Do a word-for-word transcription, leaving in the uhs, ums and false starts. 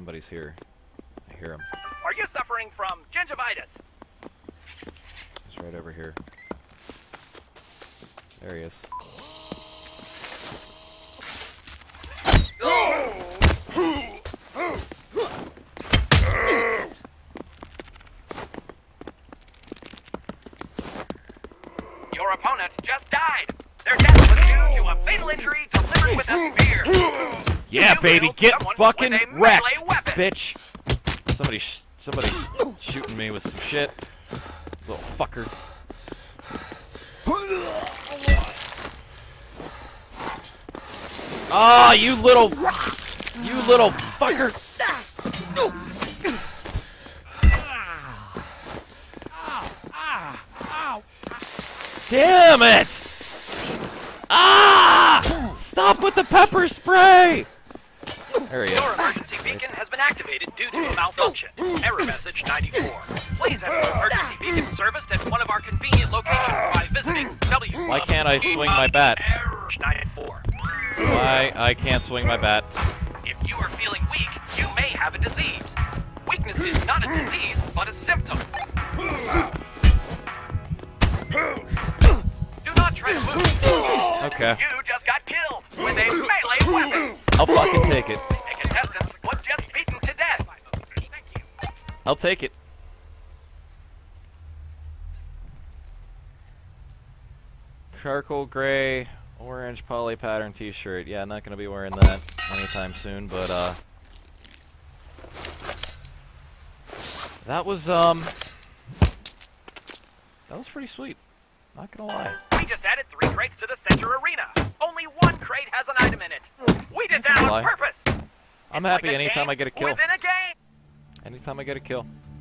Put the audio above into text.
Somebody's here. I hear him. Are you suffering from gingivitis? He's right over here. There he is. Your opponent just died. Their death was due to a fatal injury delivered with a spear. Yeah, You baby, killed get someone fucking with a melee wrecked, weapon. bitch. Somebody, sh somebody's shooting me with some shit. Little fucker. Ah, oh, you little, you little fucker. Damn it! Ah! Stop with the pepper spray! There he is. Your emergency beacon has been activated due to a malfunction. Error message ninety-four. Please have your emergency beacon serviced at one of our convenient locations by visiting W. Why can't I swing my bat? ninety-four. Why I can't swing my bat? If you are feeling weak, you may have a disease. Weakness is not a disease, but a symptom. Do not try to move. Okay. You just got killed with a melee weapon. I'll fucking take it. A contestant was just beaten to death. Thank you. I'll take it. Charcoal gray, orange poly pattern t-shirt. Yeah, not gonna be wearing that anytime soon, but uh that was um that was pretty sweet. Not gonna lie. We just added three crates to the center arena. Only one crate has an item in it. We did that on Lie. purpose. I'm It's happy like a anytime game I get a kill. within a game. Anytime I get a kill.